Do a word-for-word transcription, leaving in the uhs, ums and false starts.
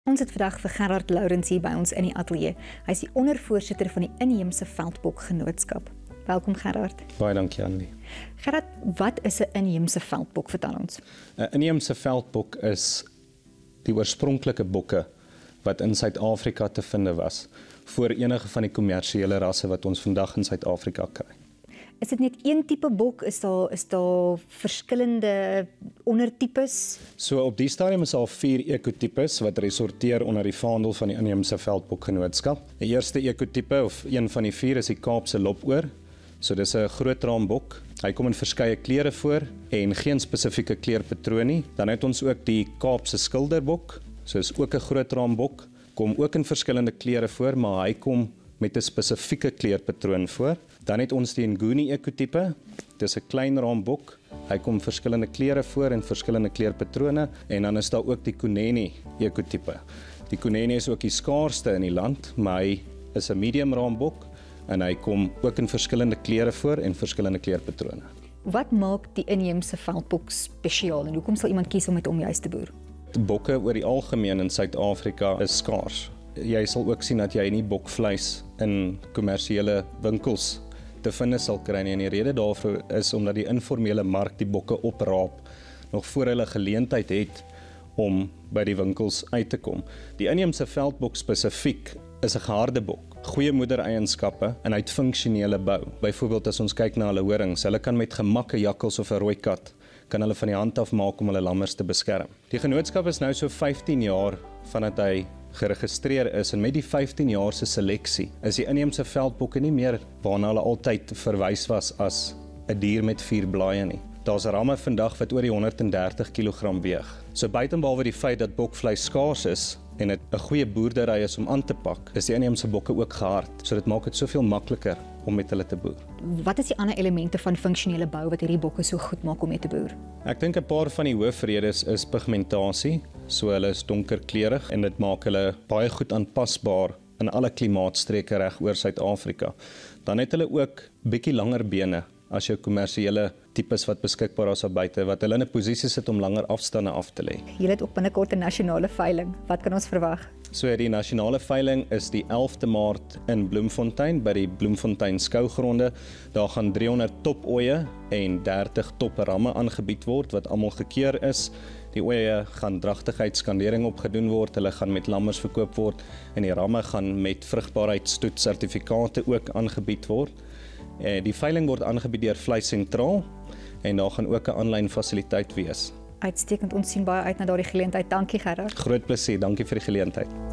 Ons het vandag vir Gerhard Lourens hier by ons in die ateljee. Hy is die ondervoorsitter van die Inheemse Veldbokgenootskap. Welkom Gerhard. Baie dankie Anlie. Gerhard, wat is 'n inheemse veldbok? Vertel ons. 'n Inheemse veldbok is die oorspronklike bokke wat in Suid-Afrika te vind was voor enige van die kommersiële rasse wat ons vandag in Suid-Afrika kry. Is dit net een tipe bok? Is daar is daar verskillende ondertipes? So op die stadium is daar vier ekotipes wat resorteer onder die vaandel van die Inheemse Veldbokgenootskap. Die eerste ekotipe of een van die vier is die Kaapse lopoor. So dis 'n groot raambok. Hy kom in verskeie kleure voor en geen spesifieke kleurpatroon nie. Dan het ons ook die Kaapse skilderbok. So is ook 'n groot raambok. Kom ook in verskillende kleure voor, maar hy kom met 'n spesifieke kleurpatroon voor. Dan het ons die Nguni ekotipe. Dis 'n klein raambok. Hy kom verskillende kleure voor en verskillende kleurpatrone en dan is daar ook die Kunene ekotipe. Die Kunene is ook die skaarsste in die land, maar hy is 'n medium raambok en hy kom ook in verskillende kleure voor en verskillende kleurpatrone. Wat maak die inheemse veldbok spesiaal en hoekom sal iemand kies om met hom juis te boer? Bokke oor die algemeen in Suid-Afrika is skaars. Jy sal ook sien dat jy nie bokvleis in kommersiële winkels te vind sal kry nie. En die rede daarvoor is omdat die informele mark die bokke opraap nog voor hulle geleentheid het om by die winkels uit te kom. Die inheemse veldbok spesifiek is 'n geharde bok, goeie moedereienskappe en hy het funksionele bou. Byvoorbeeld as ons kyk na hulle horings, hulle kan met gemak 'n jakkals of 'n rooi kat kan hulle van die hand af maak om hulle lammers te beskerm. Die genootskap is nou so vyftien jaar vandat hy geregistreer is en met die vyftien jaar se seleksie is die inheemse veldbokke nie meer waarna hulle altyd verwys was as 'n dier met vier blaaie nie. Daar's ramme vandag wat oor die honderddertig kilogram weeg. So buitenbehalwe die feit dat bokvleis skaars is en dit 'n goeie boerdery is om aan te pak, is die inheemse bokke ook gehard. So dit maak dit soveel makliker om met hulle te boer. Wat is die ander elemente van funksionele bou wat hierdie bokke so goed maak om mee te boer? Ek dink 'n paar van die hoofredes is pigmentasie. So hulle is donkerkleurig en dit maak hulle baie goed aanpasbaar in alle klimaatstreke reg oor Suid-Afrika. Dan het hulle ook bietjie langer bene as jou kommersiële tipes wat beskikbaar is op buite, wat hulle in 'n posisie sit om langer afstande af te lê. Julle het ook binnekort 'n nasionale veiling. Wat kan ons verwag? So die nasionale veiling is die elfde Maart in Bloemfontein by die Bloemfontein skougronde. Daar gaan driehonderd top ooe en dertig top ramme aangebied word wat almal gekeur is. Die ooe gaan dragtigheidskandering opgedoen word, hulle gaan met lammers verkoop word en die ramme gaan met vrugbaarheidstoetsertifikate ook aangebied word. Die veiling word aangebied deur Vleissentraal en daar gaan ook 'n aanlyn fasiliteit wees. Uitstekend, ons sien baie uit na daardie geleentheid. Dankie Gerhard. Groot plesier, dankie vir die geleentheid.